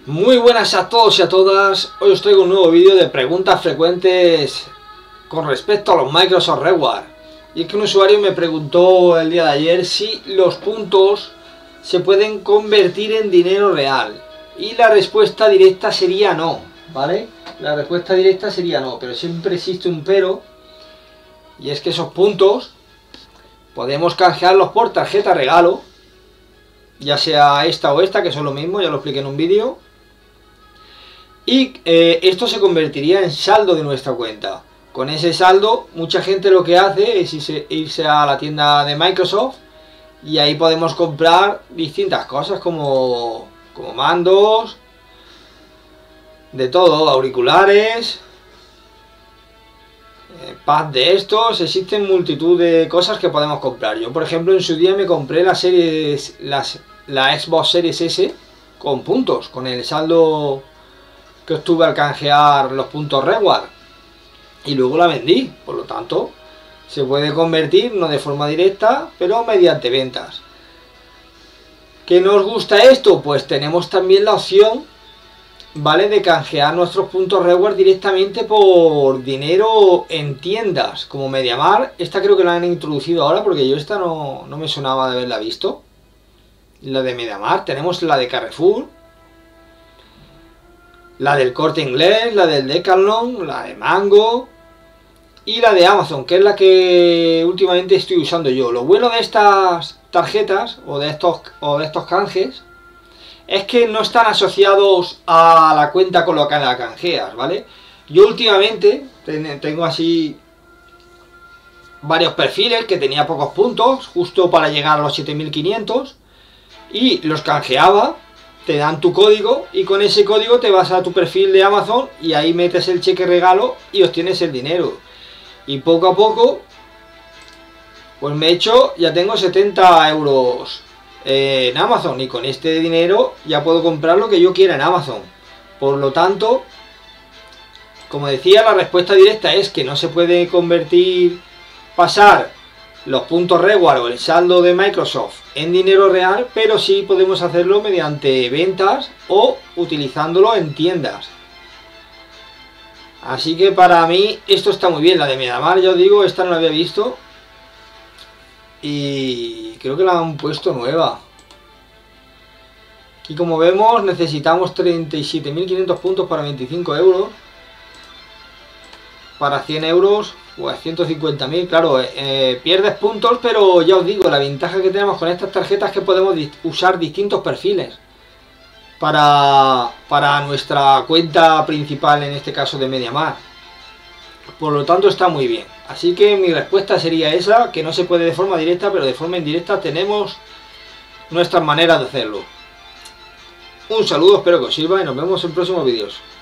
Muy buenas a todos y a todas. Hoy os traigo un nuevo vídeo de preguntas frecuentes con respecto a los Microsoft Reward. Y es que un usuario me preguntó el día de ayer si los puntos se pueden convertir en dinero real. Y la respuesta directa sería no, ¿vale? La respuesta directa sería no, pero siempre existe un pero. Y es que esos puntos podemos canjearlos por tarjeta regalo, ya sea esta o esta, que son lo mismo, ya lo expliqué en un vídeo. Y esto se convertiría en saldo de nuestra cuenta. Con ese saldo, mucha gente lo que hace es irse a la tienda de Microsoft y ahí podemos comprar distintas cosas como mandos, de todo, auriculares, pads de estos. Existen multitud de cosas que podemos comprar. Yo, por ejemplo, en su día me compré la Xbox Series S con puntos, con el saldo que obtuve al canjear los puntos Reward, y luego la vendí. Por lo tanto, se puede convertir, no de forma directa, pero mediante ventas. ¿Qué nos gusta esto? Pues tenemos también la opción, ¿vale?, de canjear nuestros puntos Reward directamente por dinero en tiendas como MediaMarkt. Esta creo que la han introducido ahora, porque yo esta no me sonaba de haberla visto. La de MediaMarkt. Tenemos la de Carrefour, la del Corte Inglés, la del Decathlon, la de Mango y la de Amazon, que es la que últimamente estoy usando yo. Lo bueno de estas tarjetas o de estos canjes es que no están asociados a la cuenta con la que la canjeas, ¿vale? Yo últimamente tengo así varios perfiles que tenía pocos puntos, justo para llegar a los 7500, y los canjeaba. Te dan tu código y con ese código te vas a tu perfil de Amazon y ahí metes el cheque regalo y obtienes el dinero. Y poco a poco, pues ya tengo 70 euros en Amazon, y con este dinero ya puedo comprar lo que yo quiera en Amazon. Por lo tanto, como decía, la respuesta directa es que no se puede pasar los puntos Reward o el saldo de Microsoft en dinero real, pero sí podemos hacerlo mediante ventas o utilizándolo en tiendas. Así que para mí esto está muy bien. La de MediaMarkt, ya os digo, esta no la había visto y creo que la han puesto nueva. Aquí, como vemos, necesitamos 37.500 puntos para 25 euros. Para 100 euros, pues 150.000, claro, pierdes puntos, pero ya os digo, la ventaja que tenemos con estas tarjetas es que podemos usar distintos perfiles para nuestra cuenta principal, en este caso de MediaMarkt. Por lo tanto, está muy bien. Así que mi respuesta sería esa, que no se puede de forma directa, pero de forma indirecta tenemos nuestras maneras de hacerlo. Un saludo, espero que os sirva y nos vemos en próximos vídeos.